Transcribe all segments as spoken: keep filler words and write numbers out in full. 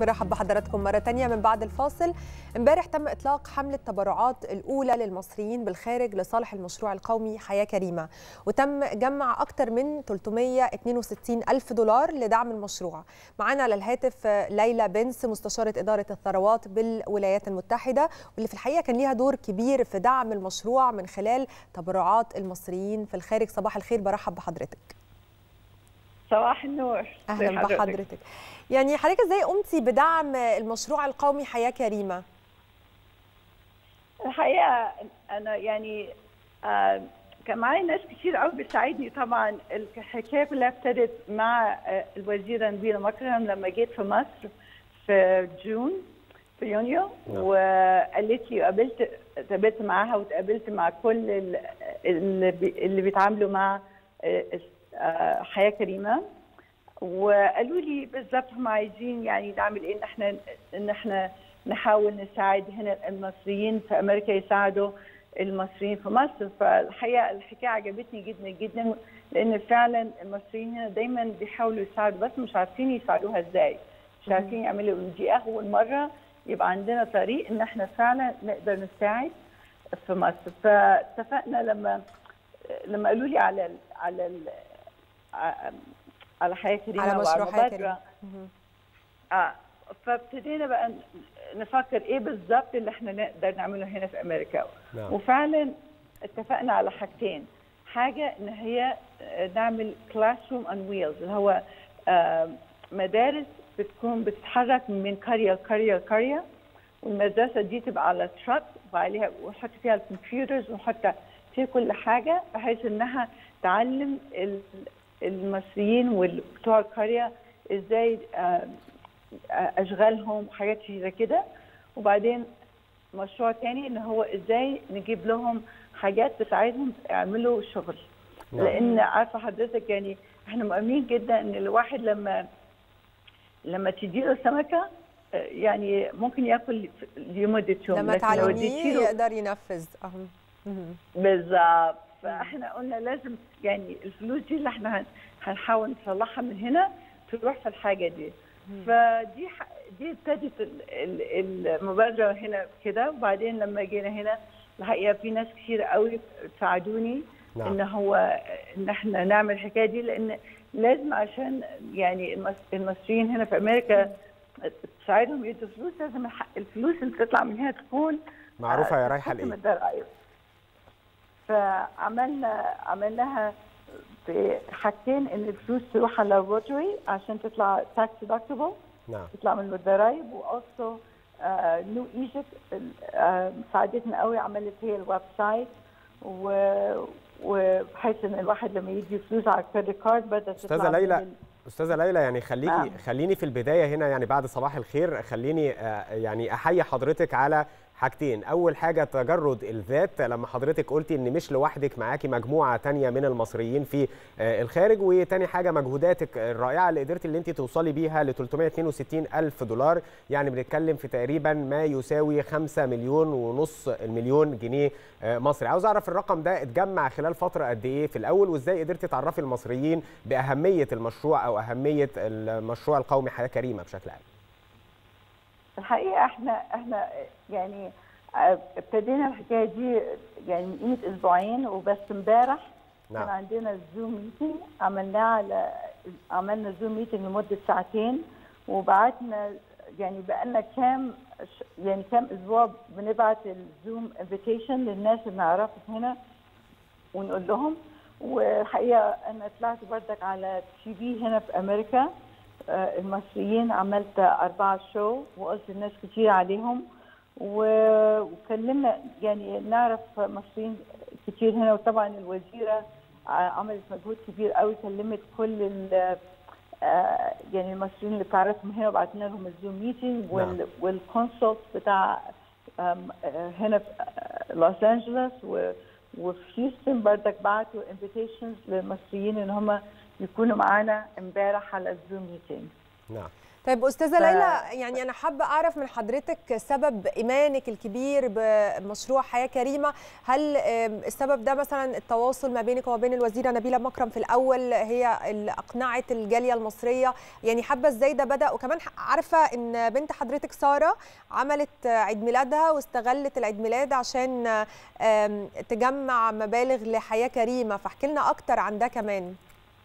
برحب بحضراتكم مرة تانية من بعد الفاصل. امبارح تم إطلاق حملة التبرعات الأولى للمصريين بالخارج لصالح المشروع القومي حياة كريمة، وتم جمع أكثر من ثلاثمائة واثنين وستين ألف دولار لدعم المشروع. معنا على الهاتف ليلى بنس، مستشارة إدارة الثروات بالولايات المتحدة، واللي في الحقيقة كان ليها دور كبير في دعم المشروع من خلال تبرعات المصريين في الخارج. صباح الخير، برحب بحضرتك. صباح النور. اهلا بحضرتك. يعني حضرتك ازاي قمتي بدعم المشروع القومي حياه كريمه؟ الحقيقه انا يعني آه كان معايا ناس كتير قوي بتساعدني. طبعا الحكايه كلها ابتدت مع آه الوزيره نبيله مكرم لما جيت في مصر في جون في يونيو، وقالت لي قابلت اتقابلت معاها واتقابلت مع كل اللي, اللي بيتعاملوا مع آه حياه كريمه، وقالوا لي بالظبط هم عايزين يعني نعمل ايه، ان احنا ان احنا نحاول نساعد هنا المصريين في امريكا يساعدوا المصريين في مصر. فالحقيقه الحكايه عجبتني جدا جدا، لان فعلا المصريين هنا دايما بيحاولوا يساعدوا بس مش عارفين يساعدوها ازاي، مش عارفين يعملوا. دي اول مره يبقى عندنا طريق ان احنا فعلا نقدر نساعد في مصر. فاتفقنا لما لما قالوا لي على ال على ال على حياه كريمه على مشروع حياه كريمه اه فابتدينا بقى نفكر ايه بالظبط اللي احنا نقدر نعمله هنا في امريكا. نعم. وفعلا اتفقنا على حاجتين. حاجه ان هي نعمل كلاس روم اون ويلز، اللي هو آه مدارس بتكون بتتحرك من قريه لقريه لقريه، والمدرسه دي تبقى على تراك وعليها ونحط فيها الكمبيوترز ونحط فيها كل حاجه، بحيث انها تعلم المصريين وبتوع القريه ازاي اشغالهم وحاجات زي كده. وبعدين مشروع تاني ان هو ازاي نجيب لهم حاجات تساعدهم يعملوا شغل. نعم. لان عارفه حضرتك يعني احنا مؤمنين جدا ان الواحد لما لما تديله سمكه يعني ممكن ياكل لمده يوم، لما تعلميه يقدر ينفذ. اهم بالظبط. فاحنا قلنا لازم يعني الفلوس دي اللي احنا هنحاول نطلعها من هنا تروح في الحاجه دي. فدي دي ابتدت المبادره هنا كده. وبعدين لما جينا هنا الحقيقه في ناس كتير قوي ساعدوني. نعم. ان هو ان احنا نعمل الحكايه دي، لان لازم عشان يعني المصريين هنا في امريكا تساعدهم يدوا فلوس، لازم الفلوس اللي بتطلع من هنا تكون معروفه يا رايحه لايه. فعملنا عملناها بحاجتين، ان الفلوس تروح على روتري عشان تطلع تاكس ديدكتبل. نعم. تطلع من الضرايب. واوسو نيو ايجيبت ساعدتنا قوي، عملت هي الويب سايت، وبحيث ان الواحد لما يدي فلوس على الكريدت كارد بدأت تطلع. استاذه ليلى استاذه ليلى يعني خليكي نعم. خليني في البدايه هنا يعني بعد صباح الخير خليني يعني احيي حضرتك على حاجتين. اول حاجه تجرد الذات لما حضرتك قلتي ان مش لوحدك، معاكي مجموعه تانية من المصريين في الخارج. وتاني حاجه مجهوداتك الرائعه اللي قدرتي اللي انت توصلي بيها ل ثلاثمائة واثنين وستين ألف دولار، يعني بنتكلم في تقريبا ما يساوي خمسة مليون ونص المليون جنيه مصري. عاوز اعرف الرقم ده اتجمع خلال فتره قد ايه في الاول، وازاي قدرتي تعرفي المصريين باهميه المشروع او اهميه المشروع القومي حياه كريمه بشكل عام؟ الحقيقه احنا احنا يعني ابتدينا الحكايه دي يعني من قيمه اسبوعين وبس. امبارح نعم. كان عندنا زوم ميتنج عملناه على عملنا زوم ميتنج لمده ساعتين، وبعتنا يعني بقالنا كام يعني كام اسبوع بنبعت الزوم انفيتيشن للناس اللي نعرفهم هنا ونقول لهم. والحقيقه انا طلعت بردك على تي في هنا في امريكا المصريين، عملت أربعة شو وقلت الناس كتير عليهم، وكلمنا يعني نعرف مصريين كتير هنا. وطبعا الوزيرة عملت مجهود كبير قوي، كلمت كل يعني المصريين اللي بتعرفهم هنا وبعتنا لهم الزوم ميتنج. والكونسلت بتاع هنا في لوس أنجلوس وفي هيوستن بردك بعتوا انفيتيشنز للمصريين ان هم يكونوا معانا امبارح على الزوم ميتنج. نعم. طيب أستاذة ف... ليلى، يعني أنا حابة أعرف من حضرتك سبب إيمانك الكبير بمشروع حياة كريمة. هل السبب ده مثلا التواصل ما بينك وما بين الوزيرة نبيلة مكرم في الأول، هي اللي أقنعت الجالية المصرية؟ يعني حابة إزاي ده بدأ؟ وكمان عارفة إن بنت حضرتك سارة عملت عيد ميلادها واستغلت العيد ميلاد عشان تجمع مبالغ لحياة كريمة، فاحكي لنا أكتر عن ده كمان.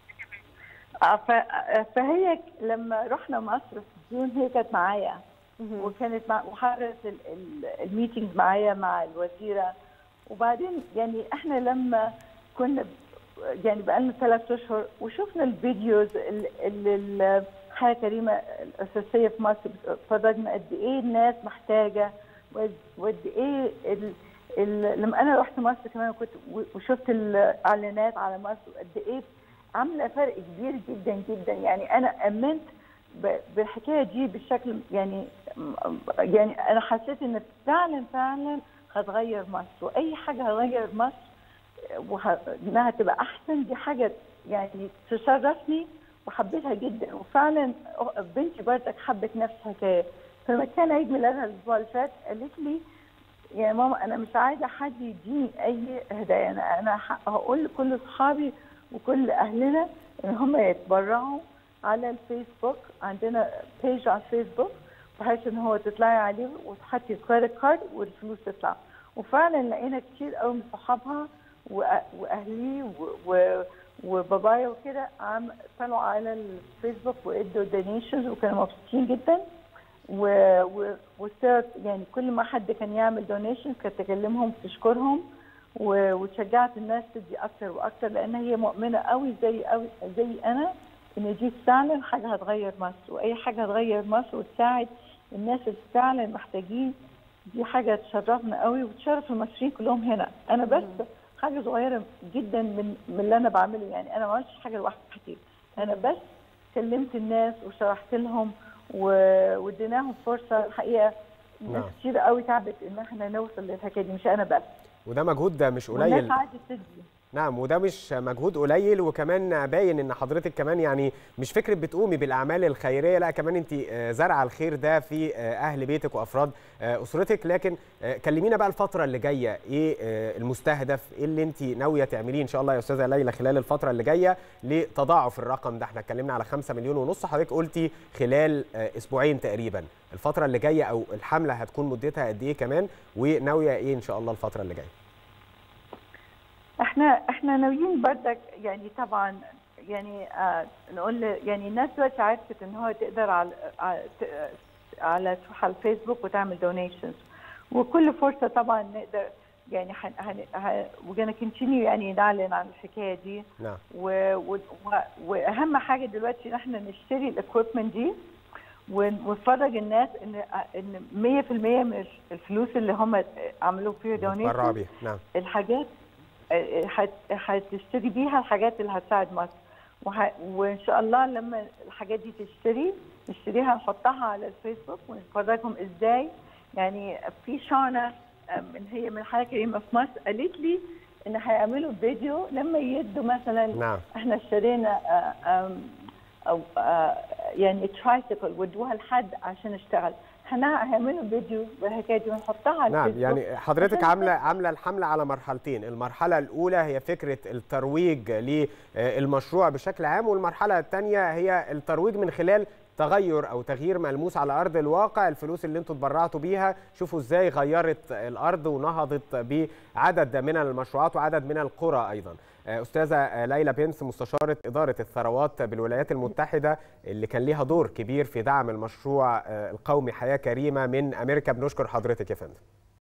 فهي لما رحنا مصر في جون هي كانت معايا وكانت مع وحضرت الميتنج معايا مع الوزيره. وبعدين يعني احنا لما كنا يعني بقالنا ثلاث اشهر وشفنا الفيديوز اللي حياه كريمه الاساسيه في مصر، فرجنا قد ايه الناس محتاجه وقد ايه ال... ال... لما انا رحت مصر كمان كنت وشفت الاعلانات على مصر وقد ايه عامله فرق كبير جدا جدا. يعني انا امنت بالحكايه دي بالشكل يعني يعني انا حسيت ان فعلا فعلا هتغير مصر، واي حاجه هتغير مصر وانها تبقى احسن دي حاجه يعني تشرفني وحبيتها جدا. وفعلا بنتي برضك حبت نفس الحكايه. فلما كان عيد ميلادها الاسبوع اللي فات قالت لي يا ماما انا مش عايزه حد يديني اي هدايا، انا انا هقول لكل اصحابي وكل اهلنا ان هم يتبرعوا على الفيسبوك. عندنا بيج على الفيسبوك بحيث ان هو تطلعي عليه وتحطي كريدت كارد والفلوس تطلع. وفعلا لقينا كتير قوي من صحابها واهلي وبابايا وكده عم طلعوا على الفيسبوك وادوا دونيشنز وكانوا مبسوطين جدا. وصارت يعني كل ما حد كان يعمل دونيشنز كانت تكلمهم تشكرهم وتشجعت الناس تدي اكتر واكتر، لان هي مؤمنه قوي زي قوي زي انا ان دي فعلا حاجه هتغير مصر، واي حاجه هتغير مصر وتساعد الناس اللي فعلا محتاجين دي حاجه تشرفنا قوي وتشرف المصريين كلهم هنا. انا بس حاجه صغيره جدا من من اللي انا بعمله، يعني انا ما عملتش حاجه لوحدي، انا بس كلمت الناس وشرحت لهم واديناهم فرصه. الحقيقه ناس كتير قوي تعبت ان احنا نوصل للحكايه دي، مش انا بس، وده مجهود مش قليل. والناس عايزه تدي. نعم، وده مش مجهود قليل، وكمان باين ان حضرتك كمان يعني مش فكره بتقومي بالاعمال الخيريه، لا كمان انت زرعه الخير ده في اهل بيتك وافراد اسرتك. لكن كلمينا بقى الفتره اللي جايه، ايه المستهدف، ايه اللي انت ناويه تعمليه ان شاء الله يا استاذه ليلى خلال الفتره اللي جايه لتضاعف الرقم ده؟ احنا اتكلمنا على خمسة مليون ونص، حضرتك قلتي خلال اسبوعين تقريبا. الفتره اللي جايه او الحمله هتكون مدتها قد ايه كمان، وناويه ايه ان شاء الله الفتره اللي جايه؟ احنا احنا ناويين بردك يعني طبعا يعني آه نقول يعني الناس دلوقتي عرفت ان هو تقدر على على تروح على الفيسبوك وتعمل دونيشنز، وكل فرصه طبعا نقدر يعني وجانا كونتينيو يعني نعلن عن الحكايه دي. نعم. واهم حاجه دلوقتي ان احنا نشتري الاكويبمنت دي ونفرج الناس ان ان مية في المية من الفلوس اللي هم عملوا فيها دونيشن نعم الحاجات هتشتري بيها الحاجات اللي هتساعد مصر. وح... وان شاء الله لما الحاجات دي تشتري نشتريها نحطها على الفيسبوك ونفرجهم ازاي. يعني في شانا من هي من حياة كريمة في مصر قالت لي ان هيعملوا فيديو لما يدوا مثلا. نعم. احنا اشترينا او يعني ترايسيكل ودوها لحد عشان اشتغل، هنعملوا فيديو بالحكايه دي ونحطها على نعم الفيسبوك. يعني حضرتك عامله عامله الحمله على مرحلتين، المرحله الاولى هي فكره الترويج للمشروع بشكل عام، والمرحله الثانيه هي الترويج من خلال تغير او تغيير ملموس على ارض الواقع. الفلوس اللي انتم اتبرعتوا بيها شوفوا ازاي غيرت الارض ونهضت بعدد من المشروعات وعدد من القرى ايضا. استاذه ليلى بنس مستشاره اداره الثروات بالولايات المتحده اللي كان ليها دور كبير في دعم المشروع القومي حياه كريمه من امريكا، بنشكر حضرتك يا فندم.